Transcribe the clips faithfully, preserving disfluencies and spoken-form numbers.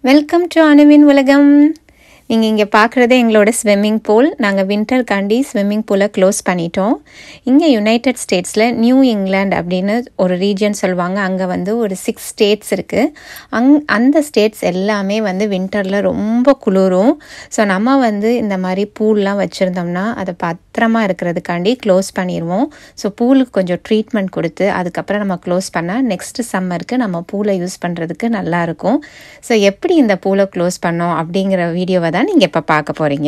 Welcome to அணுவின் உலகம். நீங்கள் இங்கே பார்க்குறதே எங்களோட ஸ்விம்மிங் பூல். நாங்கள் வின்டர்காண்டி ஸ்விம்மிங் பூலை க்ளோஸ் பண்ணிட்டோம். இங்கே யுனைடெட் ஸ்டேட்ஸில் நியூ இங்கிலாந்து அப்படின்னு ஒரு ரீஜன் சொல்லுவாங்க. அங்கே வந்து ஒரு சிக்ஸ் ஸ்டேட்ஸ் இருக்குது. அங் அந்த ஸ்டேட்ஸ் எல்லாமே வந்து வின்டரில் ரொம்ப குளிரும். ஸோ நம்ம வந்து இந்த மாதிரி பூல்லாம் வச்சுருந்தோம்னா அதை பத்திரமா இருக்கிறதுக்காண்டி க்ளோஸ் பண்ணிடுவோம். ஸோ பூலுக்கு கொஞ்சம் ட்ரீட்மெண்ட் கொடுத்து அதுக்கப்புறம் நம்ம க்ளோஸ் பண்ணால் நெக்ஸ்ட்டு சம்மருக்கு நம்ம பூலை யூஸ் பண்ணுறதுக்கு நல்லாயிருக்கும். ஸோ எப்படி இந்த பூலை க்ளோஸ் பண்ணோம் அப்படிங்கிற வீடியோவை தான் நீங்கள் இப்போ பார்க்க போகிறீங்க.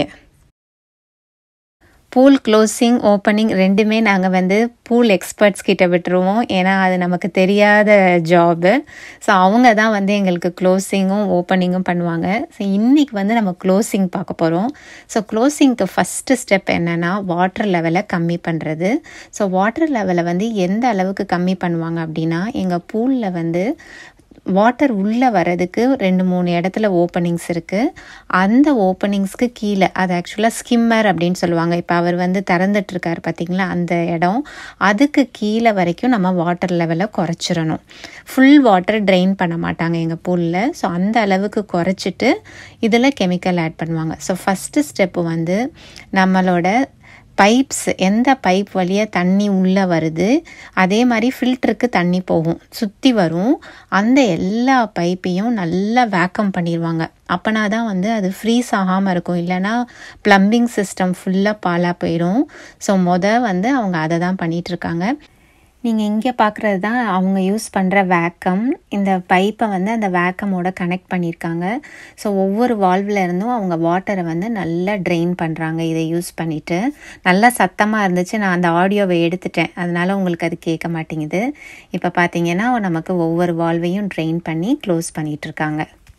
பூல் க்ளோசிங் ஓப்பனிங் ரெண்டுமே நாங்கள் வந்து பூல் எக்ஸ்பர்ட்ஸ் கிட்ட விட்டுருவோம். ஏன்னா அது நமக்கு தெரியாத ஜாபு. ஸோ அவங்க தான் வந்து எங்களுக்கு க்ளோசிங்கும் ஓப்பனிங்கும் பண்ணுவாங்க. ஸோ இன்றைக்கி வந்து நம்ம க்ளோசிங் பார்க்க போகிறோம். ஸோ க்ளோசிங்க்கு ஃபஸ்ட்டு ஸ்டெப் என்னென்னா வாட்டர் லெவலை கம்மி பண்ணுறது. ஸோ வாட்டர் லெவலை வந்து எந்த அளவுக்கு கம்மி பண்ணுவாங்க அப்படின்னா, எங்கள் பூலில் வந்து வாட்டர் உள்ளே வர்றதுக்கு ரெண்டு மூணு இடத்துல ஓப்பனிங்ஸ் இருக்குது. அந்த ஓப்பனிங்ஸ்க்கு கீழே அது ஆக்சுவலாக ஸ்கிம்மர் அப்படின்னு சொல்லுவாங்க. இப்போ அவர் வந்து திறந்துட்டுருக்கார் பார்த்திங்களா, அந்த இடம் அதுக்கு கீழே வரைக்கும் நம்ம வாட்டர் லெவலை குறைச்சிடணும். ஃபுல் வாட்டர் ட்ரெயின் பண்ண மாட்டாங்க எங்கள் பூலில். ஸோ அந்த அளவுக்கு குறைச்சிட்டு இதில் கெமிக்கல் ஆட் பண்ணுவாங்க. ஸோ ஃபஸ்ட்டு ஸ்டெப்பு வந்து நம்மளோட பைப்ஸ், எந்த பைப் வழியாக தண்ணி உள்ளே வருது அதே மாதிரி ஃபில்டருக்கு தண்ணி போகும், சுற்றி வரும். அந்த எல்லா பைப்பையும் நல்லா வேக்கம் பண்ணிடுவாங்க. அப்போனா தான் வந்து அது ஃப்ரீஸ் ஆகாமல் இருக்கும். இல்லைனா ப்ளம்பிங் சிஸ்டம் ஃபுல்லாக பாலாக போயிடும். ஸோ மொதல் வந்து அவங்க அதை தான் பண்ணிகிட்ருக்காங்க. நீங்கள் இங்கே பார்க்குறது தான் அவங்க யூஸ் பண்ணுற வேக்கம். இந்த பைப்பை வந்து அந்த வேக்கமோட கனெக்ட் பண்ணியிருக்காங்க. ஸோ ஒவ்வொரு வால்வில் இருந்தும் அவங்க வாட்டரை வந்து நல்லா ட்ரெயின் பண்ணுறாங்க. இதை யூஸ் பண்ணிவிட்டு நல்லா சத்தமாக இருந்துச்சு. நான் அந்த ஆடியோவை எடுத்துட்டேன், அதனால் உங்களுக்கு அது கேட்க மாட்டேங்குது. இப்போ பார்த்தீங்கன்னா நமக்கு ஒவ்வொரு வால்வையும் ட்ரெயின் பண்ணி க்ளோஸ் பண்ணிகிட்ருக்காங்க.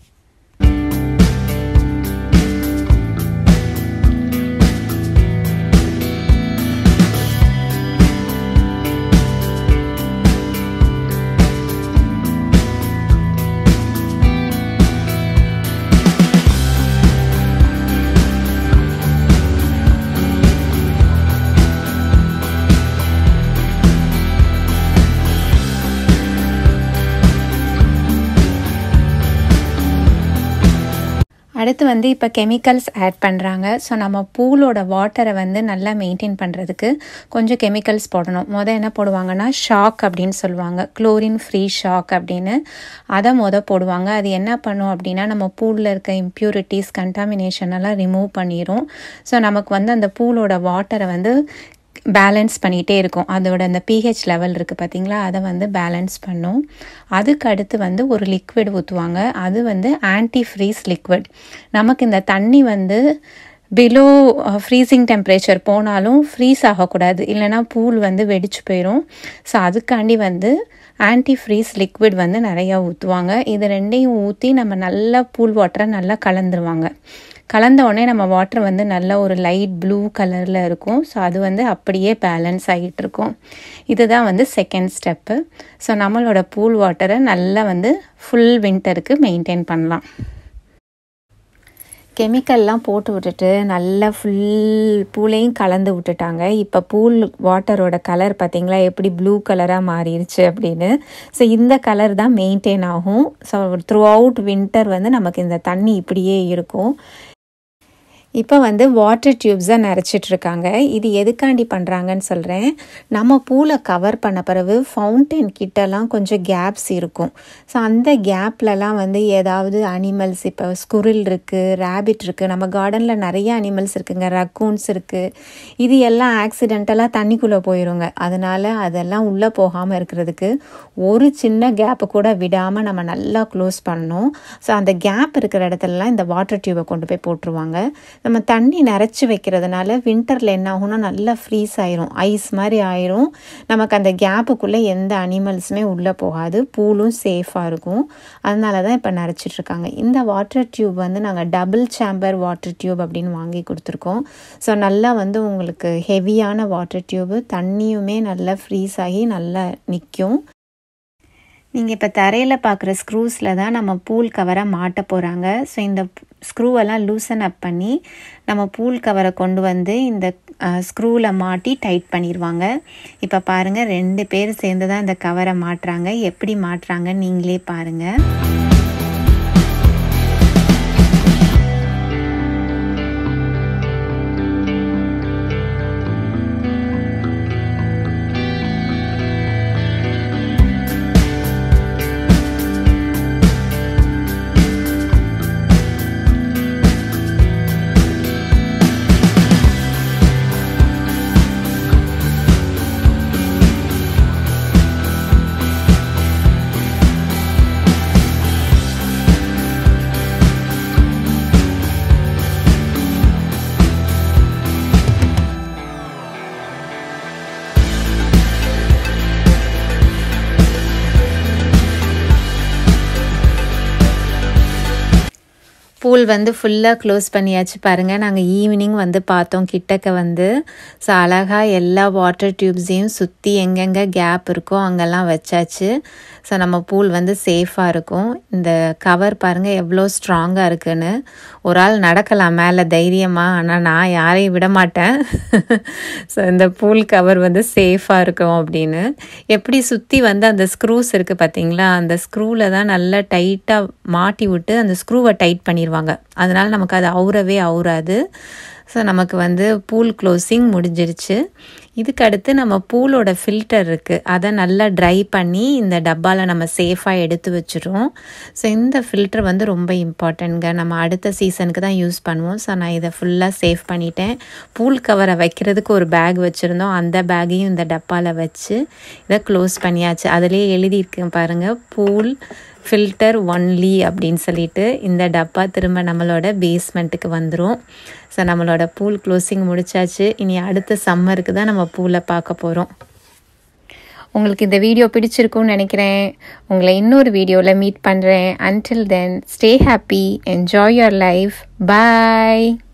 அடுத்து வந்து இப்போ கெமிக்கல்ஸ் ஆட் பண்ணுறாங்க. ஸோ நம்ம பூலோட வாட்டரை வந்து நல்லா மெயின்டைன் பண்ணுறதுக்கு கொஞ்சம் கெமிக்கல்ஸ் போடணும். மொதல் என்ன போடுவாங்கன்னா ஷாக் அப்படின்னு சொல்லுவாங்க, குளோரின் ஃப்ரீ ஷாக் அப்படின்னு. அதை மொதல் போடுவாங்க. அது என்ன பண்ணும் அப்படின்னா நம்ம பூலில் இருக்க இம்ப்யூரிட்டிஸ், கண்டாமினேஷன் எல்லாம் ரிமூவ் பண்ணிடும். ஸோ நமக்கு வந்து அந்த பூலோட வாட்டரை வந்து பேலன்ஸ் பண்ணிகிட்டே இருக்கும். அதோட அந்த பிஹெச் லெவல் இருக்குது பார்த்திங்களா, அதை வந்து பேலன்ஸ் பண்ணும். அதுக்கு அடுத்து வந்து ஒரு லிக்விட் ஊற்றுவாங்க. அது வந்து ஆன்டி ஃப்ரீஸ் லிக்விட். நமக்கு இந்த தண்ணி வந்து பிலோ ஃப்ரீசிங் டெம்பரேச்சர் போனாலும் ஃப்ரீஸ் ஆகக்கூடாது, இல்லைனா பூல் வந்து வெடிச்சு போயிடும். ஸோ அதுக்காண்டி வந்து ஆன்டி ஃப்ரீஸ் லிக்விட் வந்து நிறையா ஊற்றுவாங்க. இது ரெண்டையும் ஊற்றி நம்ம நல்லா பூல் வாட்டரை நல்லா கலந்துருவாங்க. கலந்த உடனே நம்ம வாட்டர் வந்து நல்ல ஒரு லைட் ப்ளூ கலரில் இருக்கும். ஸோ அது வந்து அப்படியே பேலன்ஸ் ஆகிட்டு இருக்கும். இதுதான் வந்து செகண்ட் ஸ்டெப்பு. ஸோ நம்மளோட பூல் வாட்டரை நல்லா வந்து ஃபுல் வின்டருக்கு மெயின்டைன் பண்ணலாம். கெமிக்கல்லாம் போட்டு விட்டுட்டு நல்லா ஃபுல் பூலையும் கலந்து விட்டுட்டாங்க. இப்போ பூல் வாட்டரோட கலர் பார்த்திங்களா எப்படி ப்ளூ கலராக மாறிடுச்சு அப்படின்னு. ஸோ இந்த கலர் தான் மெயின்டைன் ஆகும். ஸோ த்ரூ அவுட் வின்டர் வந்து நமக்கு இந்த தண்ணி இப்படியே இருக்கும். இப்போ வந்து வாட்டர் டியூப்ஸை நிறச்சிட்ருக்காங்க. இது எதுக்காண்டி பண்ணுறாங்கன்னு சொல்கிறேன். நம்ம பூலை கவர் பண்ண பிறகு ஃபவுண்டைன் கிட்டலாம் கொஞ்சம் கேப்ஸ் இருக்கும். ஸோ அந்த கேப்லலாம் வந்து ஏதாவது அனிமல்ஸ், இப்போ ஸ்குரில் இருக்குது, ரேபிட் இருக்குது, நம்ம கார்டனில் நிறைய அனிமல்ஸ் இருக்குங்க, ரக்கூன்ஸ் இருக்குது. இது எல்லாம் ஆக்சிடென்டலாக தண்ணிக்குள்ளே போயிடுங்க. அதனால் அதெல்லாம் உள்ளே போகாமல் இருக்கிறதுக்கு ஒரு சின்ன கேப்பு கூட விடாமல் நம்ம நல்லா க்ளோஸ் பண்ணணும். ஸோ அந்த கேப் இருக்கிற இடத்துலலாம் இந்த வாட்டர் டியூபை கொண்டு போய் போட்டுருவாங்க. நம்ம தண்ணி நிறச்சி வைக்கிறதுனால வின்டரில் என்ன ஆகும்னா நல்லா ஃப்ரீஸ் ஆயிரும், ஐஸ் மாதிரி ஆயிரும். நமக்கு அந்த கேப்புக்குள்ளே எந்த அனிமல்ஸுமே உள்ளே போகாது, பூலும் சேஃபாக இருக்கும். அதனால தான் இப்போ நிறச்சிட்ருக்காங்க. இந்த வாட்டர் டியூப் வந்து நாங்கள் டபுள் சேம்பர் வாட்டர் டியூப் அப்படின்னு வாங்கி கொடுத்துருக்கோம். ஸோ நல்லா வந்து உங்களுக்கு ஹெவியான வாட்டர் டியூபு, தண்ணியுமே நல்லா ஃப்ரீஸ் ஆகி நல்லா நிற்கும். நீங்கள் இப்போ தரையில் பார்க்குற ஸ்க்ரூஸில் தான் நம்ம பூல் கவரை மாட்ட போகிறாங்க. ஸோ இந்த ஸ்க்ரூவெல்லாம் லூசன் அப் பண்ணி நம்ம பூல் கவரை கொண்டு வந்து இந்த ஸ்க்ரூவில் மாட்டி டைட் பண்ணிடுவாங்க. இப்போ பாருங்கள், ரெண்டு பேர் சேர்ந்து தான் இந்த கவரை மாட்டுறாங்க. எப்படி மாட்டுறாங்கன்னு நீங்களே பாருங்கள். பூல் வந்து ஃபுல்லாக க்ளோஸ் பண்ணியாச்சு பாருங்கள். நாங்கள் ஈவினிங் வந்து பார்த்தோம் கிட்டக்க வந்து. ஸோ அழகாக எல்லா வாட்டர் டியூப்ஸையும் சுற்றி எங்கெங்கே கேப் இருக்கோ அங்கெல்லாம் வச்சாச்சு. ஸோ நம்ம பூல் வந்து சேஃபாக இருக்கும். இந்த கவர் பாருங்கள் எவ்வளோ ஸ்ட்ராங்காக இருக்குன்னு. ஒரு ஆள் நடக்கலாம் மேலே தைரியமாக, ஆனால் நான் யாரையும் விட மாட்டேன். ஸோ இந்த பூல் கவர் வந்து சேஃபாக இருக்கும் அப்படின்னு. எப்படி சுற்றி வந்து அந்த ஸ்க்ரூஸ் இருக்குது பார்த்தீங்களா, அந்த ஸ்க்ரூவில் தான் நல்லா டைட்டாக மாட்டி விட்டு அந்த ஸ்க்ரூவை டைட் பண்ணிடுவாங்க. அதனால் நமக்கு அது அவுறவே அவுறாது. ஸோ நமக்கு வந்து பூல் க்ளோசிங் முடிஞ்சிருச்சு. இதுக்கு அடுத்து நம்ம பூலோட ஃபில்டர் இருக்குது, அதை நல்லா ட்ரை பண்ணி இந்த டப்பாவில் நம்ம சேஃபாக எடுத்து வச்சுருவோம். ஸோ இந்த ஃபில்டர் வந்து ரொம்ப இம்பார்ட்டன்ட்ங்க. நம்ம அடுத்த சீசனுக்கு தான் யூஸ் பண்ணுவோம். ஸோ நான் இதை ஃபுல்லாக சேவ் பண்ணிட்டேன். பூல் கவரை வைக்கிறதுக்கு ஒரு பேக் வச்சுருந்தோம், அந்த பேக்கையும் இந்த டப்பாவில் வச்சு இதை க்ளோஸ் பண்ணியாச்சு. அதிலேயே எழுதியிருக்கு பாருங்கள், பூல் ஃபில்டர் ஒன்லி அப்படின்னு சொல்லிட்டு. இந்த டப்பா திரும்ப நம்மளோட பேஸ்மெண்ட்டுக்கு வந்துடும். ஸோ நம்மளோட பூல் க்ளோசிங் முடிச்சாச்சு. இனி அடுத்த சம்மருக்கு தான் நம்ம பூலை பார்க்க போகிறோம். உங்களுக்கு இந்த வீடியோ பிடிச்சிருக்கும்னு நினைக்கிறேன். உங்களை இன்னொரு வீடியோவில் மீட் பண்ணுறேன். Until then stay happy, enjoy your life. Bye.